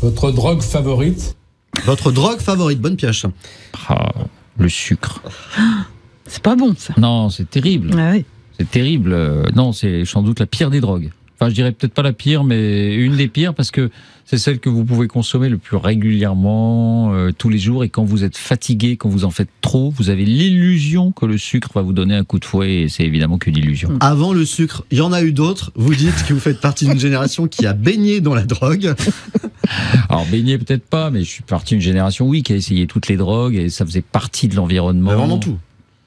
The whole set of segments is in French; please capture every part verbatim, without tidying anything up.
Votre drogue favorite? Votre drogue favorite, bonne pioche. Ah, le sucre. C'est pas bon, ça. Non, c'est terrible. Ah oui. C'est terrible. Euh, Non, c'est sans doute la pire des drogues. Enfin, je dirais peut-être pas la pire, mais une des pires parce que c'est celle que vous pouvez consommer le plus régulièrement, euh, tous les jours. Et quand vous êtes fatigué, quand vous en faites trop, vous avez l'illusion que le sucre va vous donner un coup de fouet. Et c'est évidemment qu'une illusion. Avant le sucre, il y en a eu d'autres. Vous dites que vous faites partie d'une génération qui a baigné dans la drogue. Alors, baigner peut-être pas, mais je suis partie d'une génération, oui, qui a essayé toutes les drogues et ça faisait partie de l'environnement. Mais vraiment tout.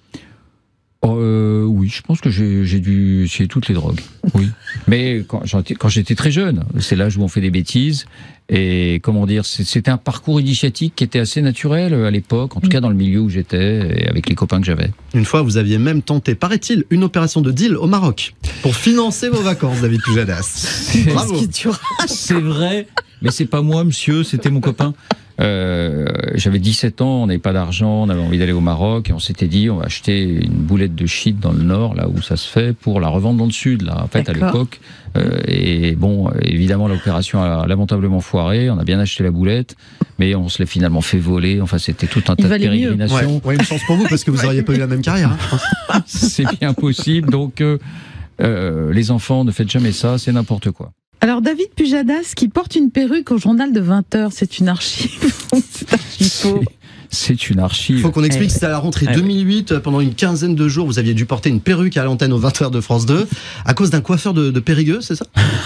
Euh, oui, je pense que j'ai j'ai dû essayer toutes les drogues. Oui, mais quand j'étais quand j'étais très jeune, c'est l'âge où on fait des bêtises. Et comment dire, c'est- c'était un parcours initiatique qui était assez naturel à l'époque, en tout cas dans le milieu où j'étais et avec les copains que j'avais. Une fois, vous aviez même tenté, paraît-il, une opération de deal au Maroc pour financer vos vacances, David Pujadas. Bravo. Qu'est-ce que tu racontes ? C'est vrai, mais c'est pas moi, monsieur, c'était mon copain. Euh, J'avais dix-sept ans, on n'avait pas d'argent, on avait envie d'aller au Maroc et on s'était dit on va acheter une boulette de shit dans le nord, là où ça se fait, pour la revendre dans le sud, là, en fait, à D'accord. l'époque. Euh, et bon, évidemment, l'opération a lamentablement foiré, on a bien acheté la boulette, mais on se l'est finalement fait voler, enfin, c'était tout un Il tas de valait mieux. Ouais, pérégrinations. ouais, une chance pour vous parce que vous n'auriez pas eu la même carrière. Hein, je pense. C'est bien possible, donc euh, euh, les enfants, ne faites jamais ça, c'est n'importe quoi. Alors, David Pujadas, qui porte une perruque au journal de vingt heures, c'est une archive. C'est archive faux. C'est une Il archive. faut qu'on explique, c'était à la rentrée Ouais. deux mille huit, pendant une quinzaine de jours, vous aviez dû porter une perruque à l'antenne aux vingt heures de France deux, à cause d'un coiffeur de, de Périgueux, c'est ça?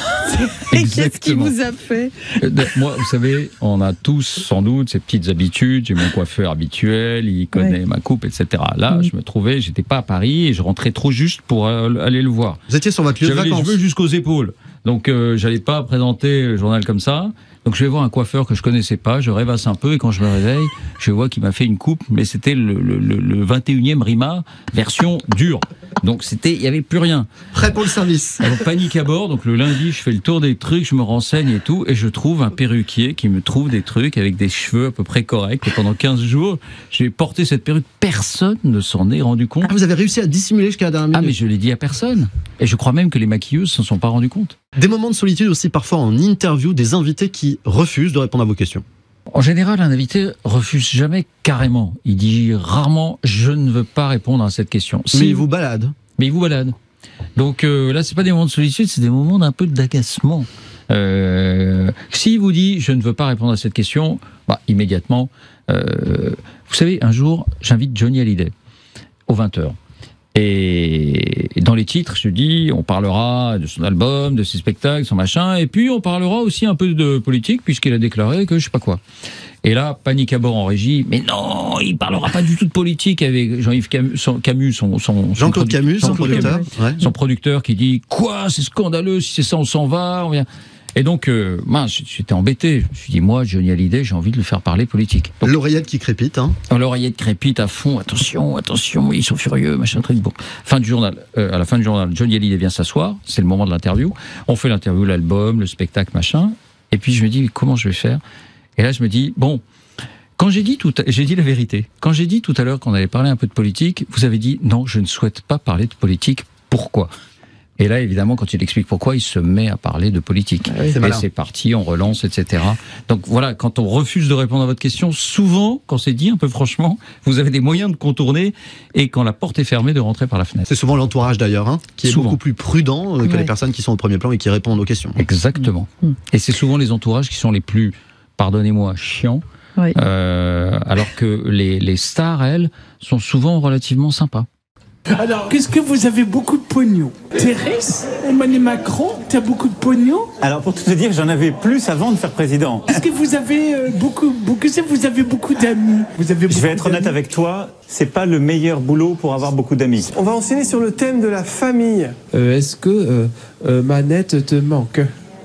Et qu'est-ce qu'il Exactement. vous a fait ? Euh, Moi, vous savez, on a tous sans doute ces petites habitudes. J'ai mon coiffeur habituel, il connaît Ouais. ma coupe, et cetera. Là, Mhm. je me trouvais, j'étais pas à Paris et je rentrais trop juste pour euh, aller le voir. Vous étiez sur votre lieu de J'avais les vacances. cheveux jusqu'aux épaules, donc euh, j'allais pas présenter le journal comme ça. Donc je vais voir un coiffeur que je connaissais pas, je rêvasse un peu et quand je me réveille, je vois qu'il m'a fait une coupe, mais c'était le, le, le, le vingt et unième Rima version dure. Donc c'était, il y avait plus rien. Prêt pour le service. Alors, panique à bord, donc le lundi, je fais le tour des trucs, je me renseigne et tout, et je trouve un perruquier qui me trouve des trucs avec des cheveux à peu près corrects. Et pendant quinze jours, j'ai porté cette perruque. Personne ne s'en est rendu compte. Ah, vous avez réussi à dissimuler jusqu'à la dernière Ah, mais minute. je l'ai dit à personne. Et je crois même que les maquilleuses s'en sont pas rendues compte. Des moments de solitude aussi parfois en interview, des invités qui refusent de répondre à vos questions. En général, un invité refuse jamais carrément. Il dit rarement « je ne veux pas répondre à cette question ». Mais Si, ils vous baladent. mais il vous balade. Donc euh, là, c'est pas des moments de solitude, c'est des moments d'un peu d'agacement. Euh, S'il vous dit je ne veux pas répondre à cette question, bah, immédiatement, euh, vous savez, un jour, j'invite Johnny Hallyday aux vingt heures. Et dans les titres, je dis, on parlera de son album, de ses spectacles, son machin, et puis on parlera aussi un peu de politique, puisqu'il a déclaré que je sais pas quoi. Et là, panique à bord en régie, mais non, il parlera pas du tout de politique avec Jean-Yves Camus, son, Camus, son, son Jean-Claude produ- Camus, son Jean-Claude producteur. Camus, Ouais. son producteur qui dit quoi, c'est scandaleux, si c'est ça, on s'en va. On vient. Et donc, euh, mince, j'étais embêté. Je me suis dit, moi, Johnny Hallyday, j'ai envie de le faire parler politique. Donc, L'oreillette qui crépite. Hein. l'oreillette crépite à fond, attention, attention, ils sont furieux, machin truc. Bon, fin du journal. Euh, à la fin du journal, Johnny Hallyday vient s'asseoir. C'est le moment de l'interview. On fait l'interview, l'album, le spectacle, machin. Et puis je me dis, mais comment je vais faire? Et là, je me dis, bon. Quand j'ai dit tout, à- j'ai dit la vérité. Quand j'ai dit tout à l'heure qu'on allait parler un peu de politique, vous avez dit non, je ne souhaite pas parler de politique. Pourquoi? Et là, évidemment, quand il explique pourquoi, il se met à parler de politique. c'est Et malin. c'est parti, on relance, et cetera. Donc voilà, quand on refuse de répondre à votre question, souvent, quand c'est dit un peu franchement, vous avez des moyens de contourner et quand la porte est fermée, de rentrer par la fenêtre. C'est souvent l'entourage d'ailleurs, hein, qui est Souvent. beaucoup plus prudent euh, que Ouais. les personnes qui sont au premier plan et qui répondent aux questions. Exactement. Mm. Et c'est souvent les entourages qui sont les plus, pardonnez-moi, chiants. Oui. Euh, alors que les, les stars, elles, sont souvent relativement sympas. Alors, qu'est-ce que vous avez beaucoup de pognon? Thérèse, Emmanuel Macron, t'as beaucoup de pognon? Alors pour tout te dire, j'en avais plus avant de faire président. Est-ce que vous avez euh, beaucoup, beaucoup, est-ce que vous avez beaucoup d'amis? Vous avez Je beaucoup vais être honnête d'amis avec toi, c'est pas le meilleur boulot pour avoir beaucoup d'amis. On va enseigner sur le thème de la famille. Euh, Est-ce que euh, euh, Manette te manque?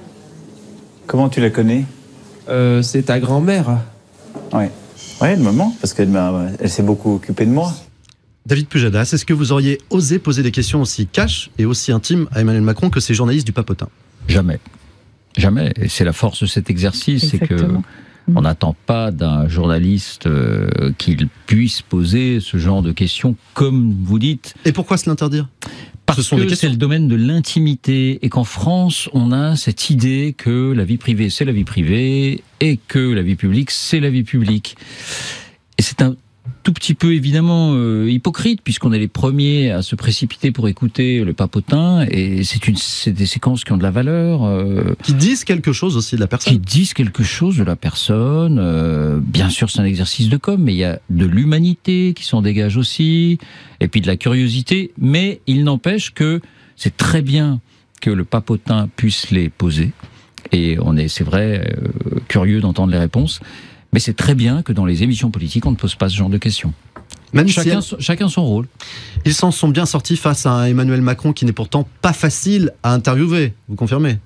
Comment tu la connais? Euh, C'est ta grand-mère. Ouais. Ouais, elle me manque parce qu'elle m'a- elle s'est beaucoup occupée de moi. David Pujadas, est-ce que vous auriez osé poser des questions aussi cash et aussi intimes à Emmanuel Macron que ces journalistes du Papotin? Jamais. Jamais. Et c'est la force de cet exercice, c'est que Exactement. on n'attend pas d'un journaliste euh, qu'il puisse poser ce genre de questions, comme vous dites, Et pourquoi se l'interdire? Parce Ce sont que des questions. c'est le domaine de l'intimité et qu'en France, on a cette idée que la vie privée, c'est la vie privée et que la vie publique, c'est la vie publique. Et c'est un tout petit peu évidemment euh, hypocrite puisqu'on est les premiers à se précipiter pour écouter le papotin et c'est une c'est des séquences qui ont de la valeur, euh, Qui disent quelque chose aussi de la personne. qui disent quelque chose de la personne. Euh, bien sûr, c'est un exercice de com, mais il y a de l'humanité qui s'en dégage aussi, et puis de la curiosité. Mais il n'empêche que c'est très bien que le papotin puisse les poser, et on est, c'est vrai, euh, curieux d'entendre les réponses. Mais c'est très bien que dans les émissions politiques, on ne pose pas ce genre de questions. Même si Chacun, elle- son- chacun son rôle. ils s'en sont bien sortis face à un Emmanuel Macron qui n'est pourtant pas facile à interviewer. Vous confirmez?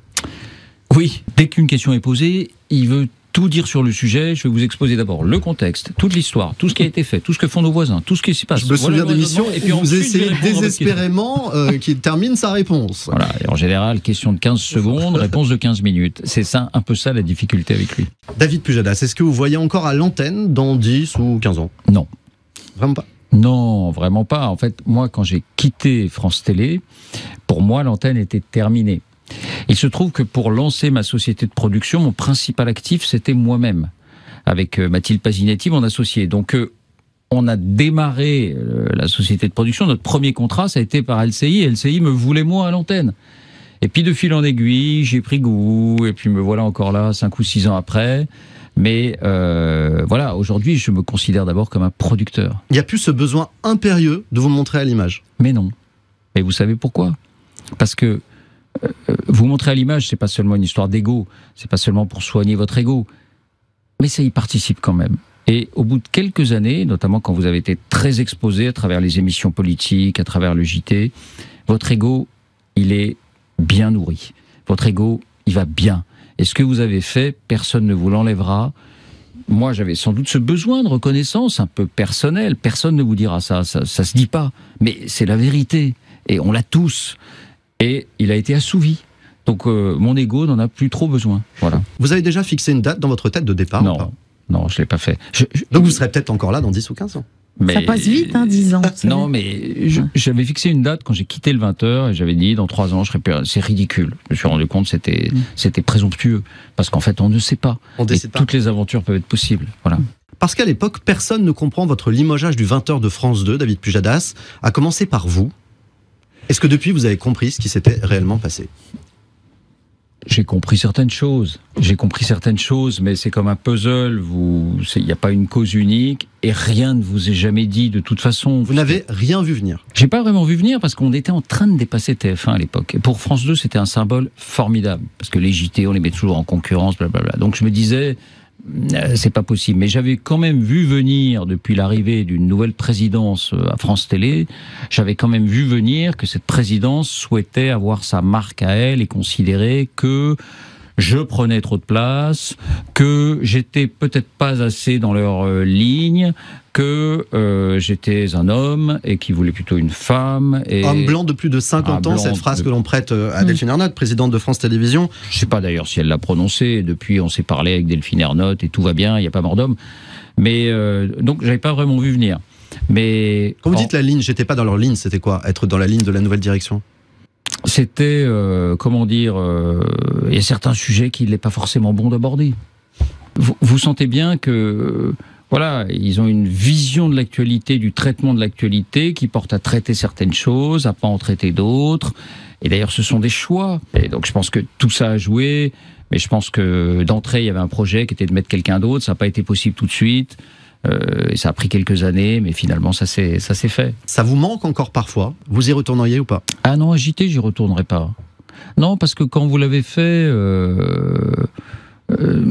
Oui, dès qu'une question est posée, il veut tout dire sur le sujet. Je vais vous exposer d'abord le contexte, toute l'histoire, tout ce qui a été fait, tout ce que font nos voisins, tout ce qui s'y passe. Je me souviens Voilà le d'émissions raisonnement, et où puis vous ensuite, je vais essayez répondre à votre question. désespérément euh, qu'il termine sa réponse. Voilà, et en général, question de quinze secondes, réponse de quinze minutes. C'est ça, un peu ça la difficulté avec lui. David Pujadas, est-ce que vous voyez encore à l'antenne dans dix ou quinze ans? Non. Vraiment pas? Non, vraiment pas. En fait, moi, quand j'ai quitté France Télé, pour moi, l'antenne était terminée. Il se trouve que pour lancer ma société de production, mon principal actif, c'était moi-même, avec euh, Mathilde Pasinetti, mon associé. Donc, euh, on a démarré euh, la société de production. Notre premier contrat, ça a été par L C I. L C I me voulait moi à l'antenne. Et puis, de fil en aiguille, j'ai pris goût. Et puis, me voilà encore là, cinq ou six ans après. Mais euh, voilà, aujourd'hui, je me considère d'abord comme un producteur. Il n'y a plus ce besoin impérieux de vous montrer à l'image. Mais non. Et vous savez pourquoi? Parce que euh, vous montrer à l'image, c'est pas seulement une histoire d'ego, c'est pas seulement pour soigner votre ego, mais ça y participe quand même. Et au bout de quelques années, notamment quand vous avez été très exposé à travers les émissions politiques, à travers le J T, votre ego, il est bien nourri. Votre ego, il va bien. Et ce que vous avez fait, personne ne vous l'enlèvera. Moi, j'avais sans doute ce besoin de reconnaissance un peu personnel. Personne ne vous dira ça, ça, ça se dit pas. Mais c'est la vérité. Et on l'a tous. Et il a été assouvi. Donc, euh, mon ego n'en a plus trop besoin. Voilà. Vous avez déjà fixé une date dans votre tête de départ? ou Non, pas non, je l'ai pas fait. Je- je- Donc vous serez peut-être encore là dans dix ou quinze ans. mais- Ça passe vite, hein, dix ans. Non, mais je- j'avais fixé une date quand j'ai quitté le vingt heures et j'avais dit dans trois ans, je serai plus... C'est ridicule. Je me suis rendu compte que c'était, c'était présomptueux. Parce qu'en fait, on ne sait pas. On Et décide pas. toutes les aventures peuvent être possibles. Voilà. Parce qu'à l'époque, personne ne comprend votre limogeage du vingt heures de France deux, David Pujadas, à commencer par vous. Est-ce que depuis, vous avez compris ce qui s'était réellement passé? J'ai compris certaines choses. J'ai compris certaines choses, mais c'est comme un puzzle. Vous, il n'y a pas une cause unique et rien ne vous est jamais dit de toute façon. Vous n'avez rien vu venir. J'ai pas vraiment vu venir parce qu'on était en train de dépasser T F un à l'époque. Et pour France deux, c'était un symbole formidable parce que les J T, on les met toujours en concurrence, blablabla. Donc je me disais, euh, c'est pas possible. Mais j'avais quand même vu venir depuis l'arrivée d'une nouvelle présidence euh, à France Télé, j'avais quand même vu venir que cette présidence souhaitait avoir sa marque à elle et considérer que je prenais trop de place, que j'étais peut-être pas assez dans leur euh, ligne, que euh, j'étais un homme et qui voulait plutôt une femme. Et Homme blanc de plus de cinquante Un ans, blanc cette phrase de- que l'on prête euh, à Delphine Ernotte, présidente de France Télévisions. je sais pas d'ailleurs si elle l'a prononcé. Depuis, on s'est parlé avec Delphine Ernotte et tout va bien, il n'y a pas mort d'homme. Mais euh, donc, j'avais pas vraiment vu venir. Mais Quand vous en- dites la ligne, j'étais pas dans leur ligne, c'était quoi? Être dans la ligne de la nouvelle direction? c'était, euh, comment dire, euh, il y a certains sujets qu'il n'est pas forcément bon d'aborder. Vous, vous sentez bien que, euh, voilà, ils ont une vision de l'actualité, du traitement de l'actualité, qui porte à traiter certaines choses, à pas en traiter d'autres. Et d'ailleurs, ce sont des choix. Et donc, je pense que tout ça a joué. Mais je pense que d'entrée, il y avait un projet qui était de mettre quelqu'un d'autre. Ça n'a pas été possible tout de suite. Euh, et ça a pris quelques années, mais finalement, ça s'est, ça s'est fait. Ça vous manque encore parfois? Vous y retourneriez ou pas? Ah non, à J T, j'y retournerai pas. Non, parce que quand vous l'avez fait, euh, euh,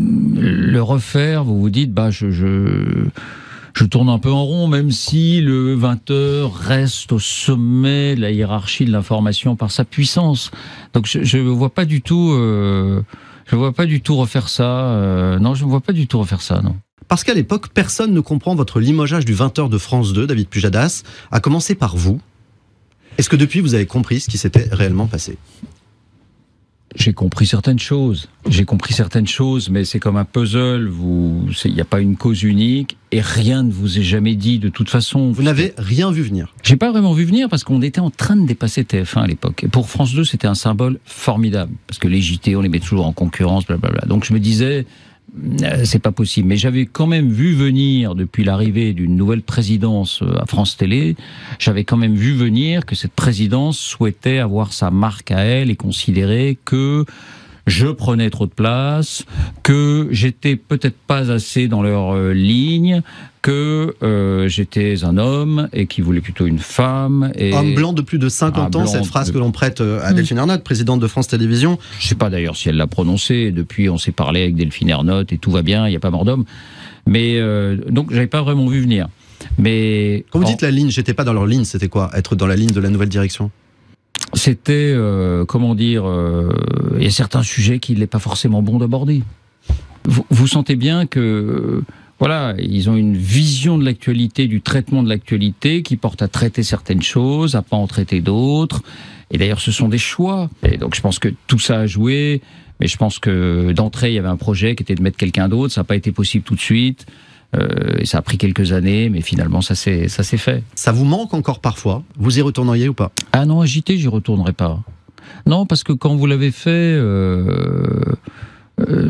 le refaire, vous vous dites, bah, je, je, je tourne un peu en rond, même si le vingt heures reste au sommet de la hiérarchie de l'information par sa puissance. Donc, je ne vois pas du tout, euh, je vois pas du tout refaire ça. Euh, non, je ne vois pas du tout refaire ça, non. Parce qu'à l'époque, personne ne comprend votre limogeage du vingt heures de France deux, David Pujadas, à commencer par vous. Est-ce que depuis, vous avez compris ce qui s'était réellement passé? J'ai compris certaines choses. J'ai compris certaines choses, mais c'est comme un puzzle. Vous, il n'y a pas une cause unique et rien ne vous est jamais dit de toute façon. Vous n'avez rien vu venir. J'ai pas vraiment vu venir parce qu'on était en train de dépasser T F un à l'époque. Et pour France deux, c'était un symbole formidable parce que les J T, on les met toujours en concurrence, blablabla. Donc je me disais, euh, c'est pas possible. Mais j'avais quand même vu venir depuis l'arrivée d'une nouvelle présidence à France Télé. J'avais quand même vu venir que cette présidence souhaitait avoir sa marque à elle et considérer que je prenais trop de place, que j'étais peut-être pas assez dans leur euh, ligne, que euh, j'étais un homme et qui voulait plutôt une femme. Et homme blanc de plus de cinquante ans, cette phrase de... que l'on prête à Delphine Ernotte, présidente de France Télévisions. Je sais pas d'ailleurs si elle l'a prononcée. Depuis, on s'est parlé avec Delphine Ernotte et tout va bien, il n'y a pas mort d'homme. Mais euh, donc, j'avais pas vraiment vu venir. Mais quand vous en... dites la ligne, j'étais pas dans leur ligne, c'était quoi? Être dans la ligne de la nouvelle direction? C'était, euh, comment dire, euh, il y a certains sujets qu'il n'est pas forcément bon d'aborder. Vous, vous sentez bien que, euh, voilà, ils ont une vision de l'actualité, du traitement de l'actualité, qui porte à traiter certaines choses, à pas en traiter d'autres. Et d'ailleurs, ce sont des choix. Et donc, je pense que tout ça a joué. Mais je pense que d'entrée, il y avait un projet qui était de mettre quelqu'un d'autre. Ça n'a pas été possible tout de suite. Euh, et ça a pris quelques années, mais finalement, ça s'est, ça s'est fait. Ça vous manque encore parfois? Vous y retourneriez ou pas? Ah non, à J T, j'y retournerai pas. Non, parce que quand vous l'avez fait, euh, euh,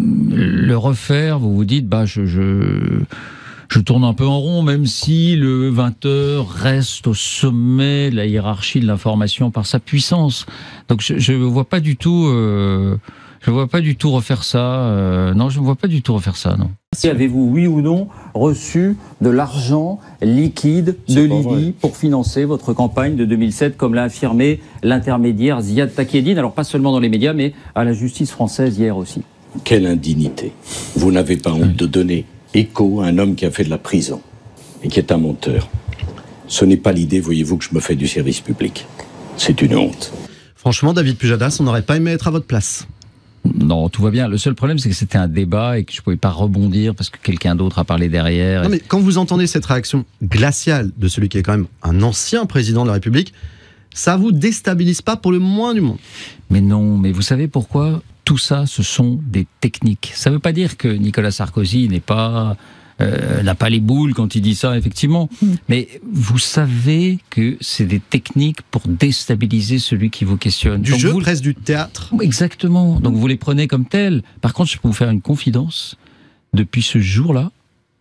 le refaire, vous vous dites, bah, je, je, je tourne un peu en rond, même si le vingt heures reste au sommet de la hiérarchie de l'information par sa puissance. Donc, je ne vois pas du tout... Euh, Je ne vois pas du tout refaire ça. Euh, non, je ne vois pas du tout refaire ça, non. Avez-vous, oui ou non, reçu de l'argent liquide de Libye pour financer votre campagne de deux mille sept, comme l'a affirmé l'intermédiaire Ziad Takieddine, alors pas seulement dans les médias, mais à la justice française hier aussi? Quelle indignité. Vous n'avez pas honte de donner écho à un homme qui a fait de la prison et qui est un menteur. Ce n'est pas l'idée, voyez-vous, que je me fais du service public. C'est une honte. Franchement, David Pujadas, on n'aurait pas aimé être à votre place. Non, tout va bien. Le seul problème, c'est que c'était un débat et que je ne pouvais pas rebondir parce que quelqu'un d'autre a parlé derrière. Non, mais quand vous entendez cette réaction glaciale de celui qui est quand même un ancien président de la République, ça vous déstabilise pas pour le moins du monde? Mais non, mais vous savez pourquoi? Tout ça, ce sont des techniques. Ça ne veut pas dire que Nicolas Sarkozy n'est pas... Euh, n'a pas les boules quand il dit ça, effectivement. Mm. Mais vous savez que c'est des techniques pour déstabiliser celui qui vous questionne. Du Donc jeu, vous... presque du théâtre. Exactement. Donc vous les prenez comme tels. Par contre, je peux vous faire une confidence. Depuis ce jour-là,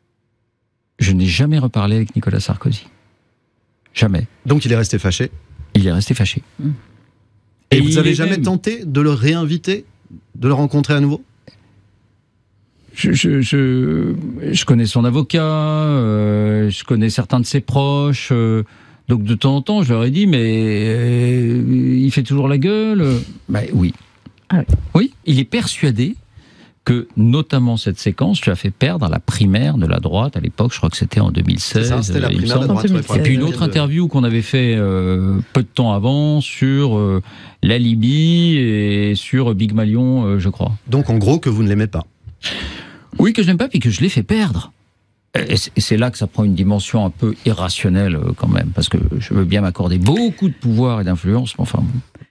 je n'ai jamais reparlé avec Nicolas Sarkozy. Jamais. Donc il est resté fâché? Il est resté fâché. Mm. Et, Et vous n'avez jamais même... tenté de le réinviter, de le rencontrer à nouveau? Je, je, je, je connais son avocat, euh, je connais certains de ses proches, euh, donc de temps en temps, je leur ai dit, mais euh, il fait toujours la gueule. Ben oui. Ah oui. Oui, il est persuadé que, notamment cette séquence, tu as fait perdre la primaire de la droite à l'époque, je crois que c'était en deux mille seize. C'est ça, c'était la primaire de la droite. Et puis une autre interview qu'on avait fait euh, peu de temps avant sur euh, la Libye et sur Big Malion, euh, je crois. Donc en gros, que vous ne l'aimez pas? Oui, que je n'aime pas, puis que je l'ai fait perdre. Et c'est là que ça prend une dimension un peu irrationnelle, quand même, parce que je veux bien m'accorder beaucoup de pouvoir et d'influence, mais enfin...